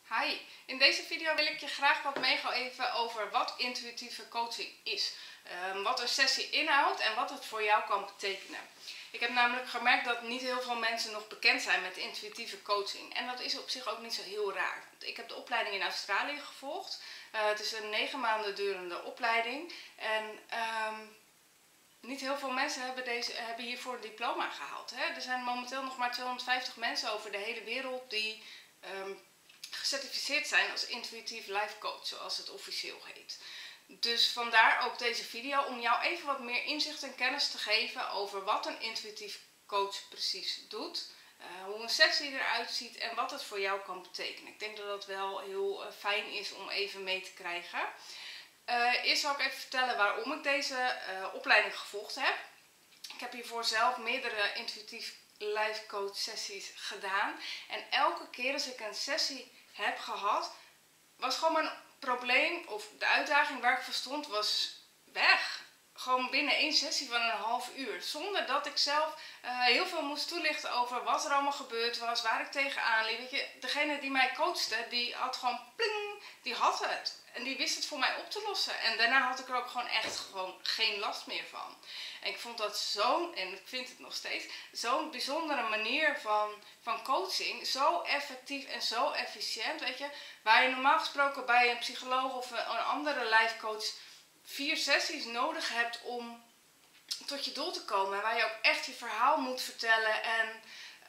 Hi, in deze video wil ik je graag wat meegeven over wat intuïtieve coaching is. Wat een sessie inhoudt en wat het voor jou kan betekenen. Ik heb namelijk gemerkt dat niet heel veel mensen nog bekend zijn met intuïtieve coaching. En dat is op zich ook niet zo heel raar. Ik heb de opleiding in Australië gevolgd. Het is een 9 maanden durende opleiding. En niet heel veel mensen hebben hiervoor een diploma gehaald. Hè? Er zijn momenteel nog maar 250 mensen over de hele wereld die gecertificeerd zijn als intuïtief life coach, zoals het officieel heet. Dus vandaar ook deze video, om jou even wat meer inzicht en kennis te geven over wat een intuïtief coach precies doet, hoe een sessie eruit ziet en wat het voor jou kan betekenen. Ik denk dat dat wel heel fijn is om even mee te krijgen. Eerst zal ik even vertellen waarom ik deze opleiding gevolgd heb. Ik heb hiervoor zelf meerdere intuïtief life coach sessies gedaan. En elke keer als ik een sessie heb gehad, was gewoon mijn probleem of de uitdaging waar ik voor stond, was weg. Gewoon binnen één sessie van een half uur. Zonder dat ik zelf heel veel moest toelichten over wat er allemaal gebeurd was, waar ik tegenaan liep. Weet je, degene die mij coachte, die had gewoon pling, die had het. En die wist het voor mij op te lossen. En daarna had ik er ook gewoon geen last meer van. En ik vond dat zo'n, en ik vind het nog steeds, zo'n bijzondere manier van coaching. Zo effectief en zo efficiënt, weet je. Waar je normaal gesproken bij een psycholoog of een andere life coach 4 sessies nodig hebt om tot je doel te komen. En waar je ook echt je verhaal moet vertellen en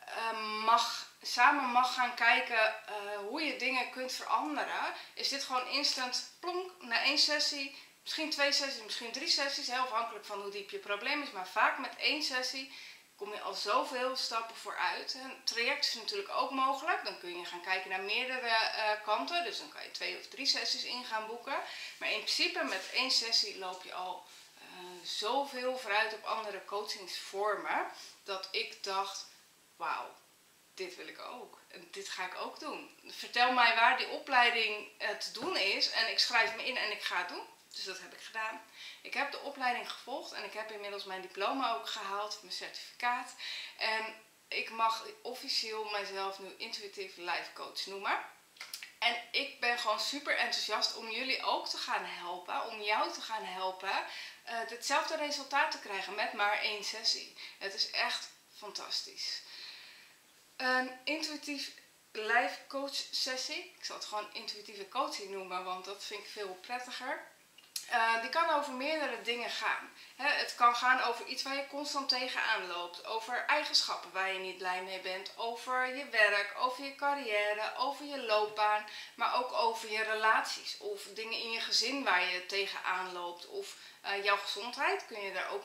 samen mag gaan kijken hoe je dingen kunt veranderen. Is dit gewoon instant plonk na 1 sessie, misschien 2 sessies, misschien 3 sessies. Heel afhankelijk van hoe diep je probleem is. Maar vaak met 1 sessie kom je al zoveel stappen vooruit. Een traject is natuurlijk ook mogelijk. Dan kun je gaan kijken naar meerdere kanten. Dus dan kan je 2 of 3 sessies in gaan boeken. Maar in principe met 1 sessie loop je al zoveel vooruit op andere coachingsvormen. Dat ik dacht, wauw, dit wil ik ook. En dit ga ik ook doen. Vertel mij waar die opleiding te doen is. En ik schrijf me in en ik ga het doen. Dus dat heb ik gedaan. Ik heb de opleiding gevolgd en ik heb inmiddels mijn diploma ook gehaald, mijn certificaat. En ik mag officieel mijzelf nu intuïtief life coach noemen. En ik ben gewoon super enthousiast om jullie ook te gaan helpen, om jou te gaan helpen, hetzelfde resultaat te krijgen met maar 1 sessie. Het is echt fantastisch. Een intuïtief life coach sessie, ik zal het gewoon intuïtieve coaching noemen, want dat vind ik veel prettiger. Die kan over meerdere dingen gaan. Het kan gaan over iets waar je constant tegenaan loopt. Over eigenschappen waar je niet blij mee bent. Over je werk, over je carrière, over je loopbaan. Maar ook over je relaties. Of dingen in je gezin waar je tegenaan loopt. Of jouw gezondheid kun je daar ook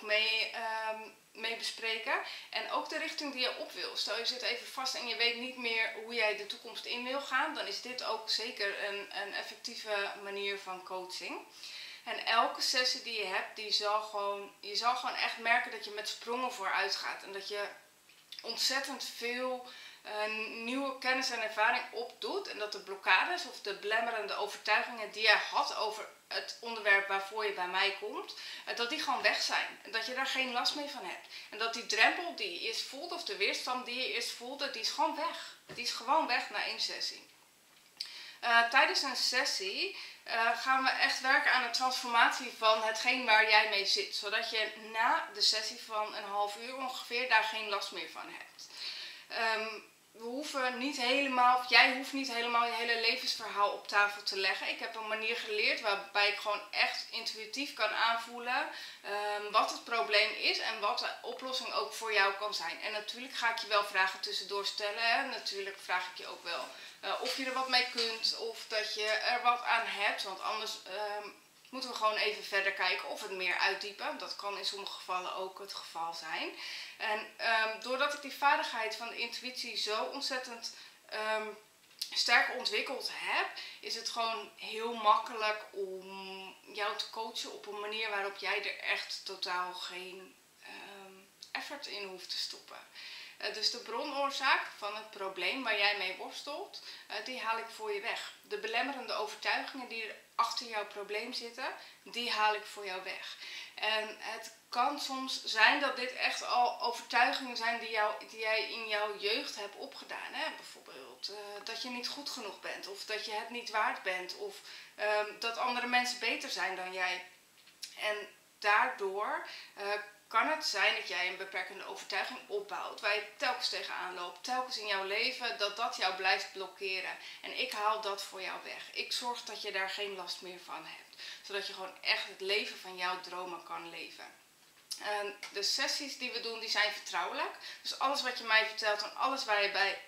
mee bespreken. En ook de richting die je op wil. Stel je zit even vast en je weet niet meer hoe jij de toekomst in wil gaan. Dan is dit ook zeker een effectieve manier van coaching. En elke sessie die je hebt, je zal gewoon echt merken dat je met sprongen vooruit gaat. En dat je ontzettend veel nieuwe kennis en ervaring opdoet. En dat de blokkades of de belemmerende overtuigingen die jij had over het onderwerp waarvoor je bij mij komt, dat die gewoon weg zijn. En dat je daar geen last meer van hebt. En dat die drempel die je eerst voelde, of de weerstand die je eerst voelde, die is gewoon weg. Die is gewoon weg na 1 sessie. Tijdens een sessie gaan we echt werken aan de transformatie van hetgeen waar jij mee zit. Zodat je na de sessie van een half uur ongeveer daar geen last meer van hebt. Jij hoeft niet helemaal je hele levensverhaal op tafel te leggen. Ik heb een manier geleerd waarbij ik gewoon echt intuïtief kan aanvoelen wat het probleem is en wat de oplossing ook voor jou kan zijn. En natuurlijk ga ik je wel vragen tussendoor stellen. Hè. Natuurlijk vraag ik je ook wel of je er wat mee kunt of dat je er wat aan hebt. Want anders moeten we gewoon even verder kijken of het meer uitdiepen. Dat kan in sommige gevallen ook het geval zijn. En doordat ik die vaardigheid van de intuïtie zo ontzettend sterk ontwikkeld heb, is het gewoon heel makkelijk om jou te coachen op een manier waarop jij er echt totaal geen effort in hoeft te stoppen. Dus de bronoorzaak van het probleem waar jij mee worstelt, die haal ik voor je weg. De belemmerende overtuigingen die er achter jouw probleem zitten, die haal ik voor jou weg. En het kan soms zijn dat dit echt al overtuigingen zijn die jij in jouw jeugd hebt opgedaan. Hè? Bijvoorbeeld dat je niet goed genoeg bent, of dat je het niet waard bent, of dat andere mensen beter zijn dan jij. En daardoor kan het zijn dat jij een beperkende overtuiging opbouwt, waar je telkens tegenaan loopt, telkens in jouw leven, dat jou blijft blokkeren. En ik haal dat voor jou weg. Ik zorg dat je daar geen last meer van hebt, zodat je gewoon echt het leven van jouw dromen kan leven. En de sessies die we doen, die zijn vertrouwelijk. Dus alles wat je mij vertelt en alles waar je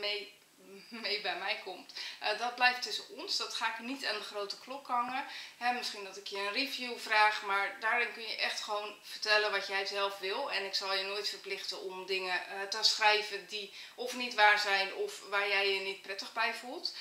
mee bij mij komt, dat blijft tussen ons. Dat ga ik niet aan de grote klok hangen. Misschien dat ik je een review vraag, maar daarin kun je echt gewoon vertellen wat jij zelf wil. En ik zal je nooit verplichten om dingen te schrijven die of niet waar zijn of waar jij je niet prettig bij voelt.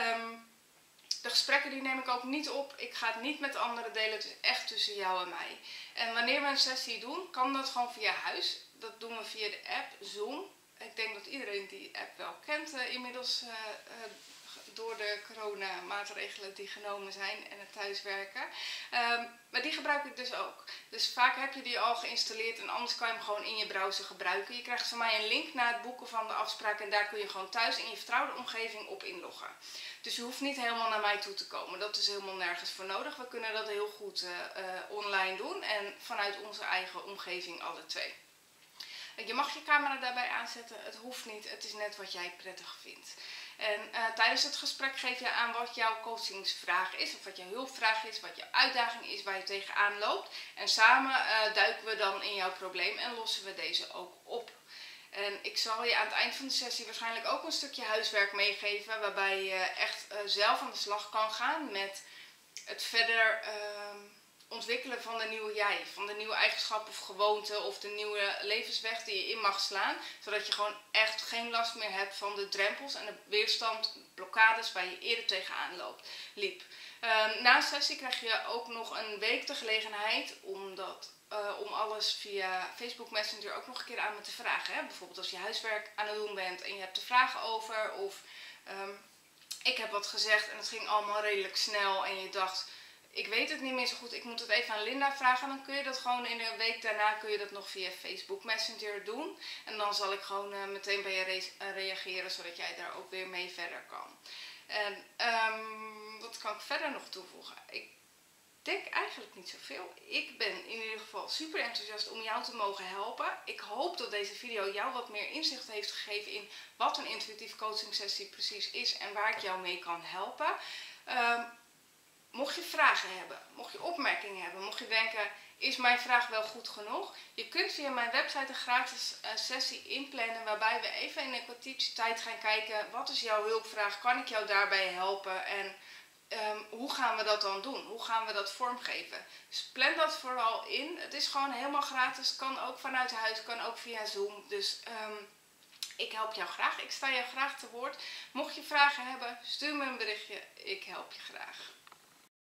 De gesprekken die neem ik ook niet op. Ik ga het niet met anderen delen. Het is echt tussen jou en mij. En wanneer we een sessie doen, kan dat gewoon via huis. Dat doen we via de app Zoom. Ik denk dat iedereen die app wel kent inmiddels door de coronamaatregelen die genomen zijn en het thuiswerken. Maar die gebruik ik dus ook. Dus vaak heb je die al geïnstalleerd en anders kan je hem gewoon in je browser gebruiken. Je krijgt van mij een link naar het boeken van de afspraak en daar kun je gewoon thuis in je vertrouwde omgeving op inloggen. Dus je hoeft niet helemaal naar mij toe te komen. Dat is helemaal nergens voor nodig. We kunnen dat heel goed online doen en vanuit onze eigen omgeving alle twee. Je mag je camera daarbij aanzetten, het hoeft niet, het is net wat jij prettig vindt. En tijdens het gesprek geef je aan wat jouw coachingsvraag is, of wat jouw hulpvraag is, wat jouw uitdaging is, waar je tegenaan loopt. En samen duiken we dan in jouw probleem en lossen we deze ook op. En ik zal je aan het eind van de sessie waarschijnlijk ook een stukje huiswerk meegeven, waarbij je echt zelf aan de slag kan gaan met het verder ontwikkelen van de nieuwe jij, van de nieuwe eigenschappen of gewoonten of de nieuwe levensweg die je in mag slaan, zodat je gewoon echt geen last meer hebt van de drempels en de weerstand, blokkades waar je eerder tegenaan liep. Na een sessie krijg je ook nog een week de gelegenheid om alles via Facebook Messenger ook nog een keer aan me te vragen. Hè? Bijvoorbeeld als je huiswerk aan het doen bent en je hebt er vragen over, of ik heb wat gezegd en het ging allemaal redelijk snel en je dacht, ik weet het niet meer zo goed, ik moet het even aan Linda vragen. Dan kun je dat gewoon in de week daarna kun je dat nog via Facebook Messenger doen. En dan zal ik gewoon meteen bij je reageren, zodat jij daar ook weer mee verder kan. En wat kan ik verder nog toevoegen? Ik denk eigenlijk niet zoveel. Ik ben in ieder geval super enthousiast om jou te mogen helpen. Ik hoop dat deze video jou wat meer inzicht heeft gegeven in wat een intuïtief coaching sessie precies is en waar ik jou mee kan helpen. Mocht je vragen hebben, mocht je opmerkingen hebben, mocht je denken, is mijn vraag wel goed genoeg? Je kunt via mijn website een gratis sessie inplannen waarbij we even in een kwartiertje tijd gaan kijken, wat is jouw hulpvraag, kan ik jou daarbij helpen en hoe gaan we dat dan doen? Hoe gaan we dat vormgeven? Dus plan dat vooral in. Het is gewoon helemaal gratis, kan ook vanuit huis, kan ook via Zoom. Dus ik help jou graag, ik sta jou graag te woord. Mocht je vragen hebben, stuur me een berichtje, ik help je graag.